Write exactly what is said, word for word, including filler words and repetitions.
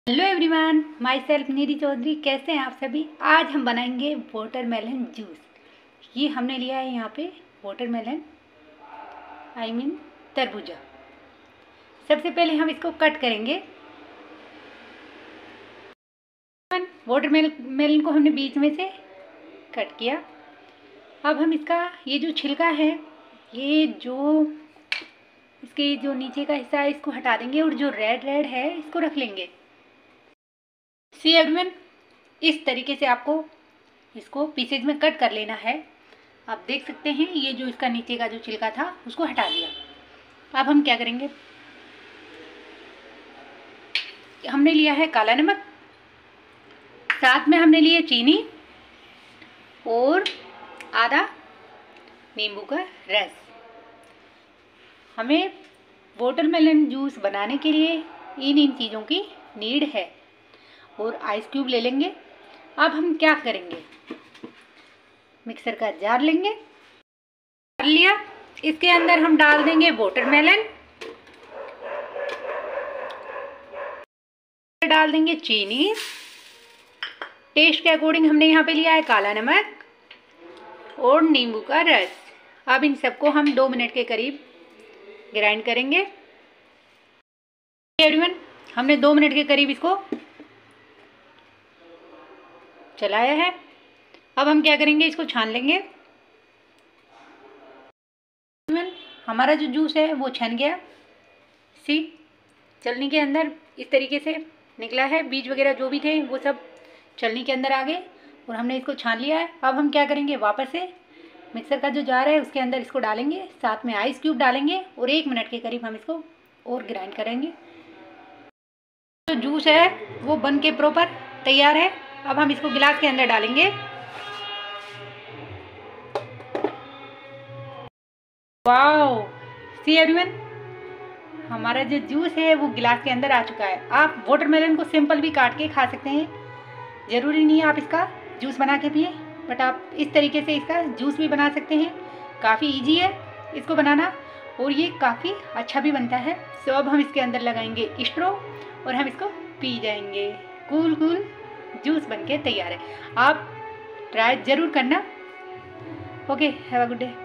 Hello everyone, myself Nidhi Chaudhary. कैसे हैं आप सभी। आज हम बनाएंगे वाटरमेलन जूस। ये हमने लिया है यहाँ पे वाटरमेलन, आई मीन तरबूजा। सबसे पहले हम इसको कट करेंगे। वाटरमेलन को हमने बीच में से कट किया। अब हम इसका ये जो छिलका है, ये जो इसके जो नीचे का हिस्सा है इसको हटा देंगे और जो रेड रेड है इसको रख लेंगे। सी एवरीवन, इस तरीके से आपको इसको पीसेज में कट कर लेना है। आप देख सकते हैं ये जो इसका नीचे का जो छिलका था उसको हटा दिया। अब हम क्या करेंगे, हमने लिया है काला नमक, साथ में हमने लिए चीनी और आधा नींबू का रस। हमें वाटरमेलन जूस बनाने के लिए इन इन चीज़ों की नीड है। और आइस क्यूब ले लेंगे। अब हम क्या करेंगे, मिक्सर का जार लेंगे, कर लिया। इसके अंदर हम डाल देंगे वाटरमेलन, डाल देंगे चीनी, टेस्ट के अकॉर्डिंग हमने यहाँ पे लिया है काला नमक और नींबू का रस। अब इन सबको हम दो मिनट के करीब ग्राइंड करेंगे। एवरीवन, हमने दो मिनट के करीब इसको चलाया है। अब हम क्या करेंगे, इसको छान लेंगे। हमारा जो जूस है वो छन गया। सी चलनी के अंदर इस तरीके से निकला है, बीज वगैरह जो भी थे वो सब चलनी के अंदर आ गए और हमने इसको छान लिया है। अब हम क्या करेंगे, वापस से मिक्सर का जो जार है उसके अंदर इसको डालेंगे, साथ में आइस क्यूब डालेंगे और एक मिनट के करीब हम इसको और ग्राइंड करेंगे। जो जूस है वो बन के प्रॉपर तैयार है। अब हम इसको गिलास के अंदर डालेंगे। वाओ, सी एवरीवन, हमारा जो जूस है वो गिलास के अंदर आ चुका है। आप वाटरमेलन को सिंपल भी काट के खा सकते हैं, ज़रूरी नहीं है आप इसका जूस बना के पिए, बट आप इस तरीके से इसका जूस भी बना सकते हैं। काफ़ी इजी है इसको बनाना और ये काफ़ी अच्छा भी बनता है। सो अब हम इसके अंदर लगाएंगे स्ट्रॉ और हम इसको पी जाएंगे। कूल कूल जूस बनके तैयार है। आप ट्राई ज़रूर करना। Okay, have a good day.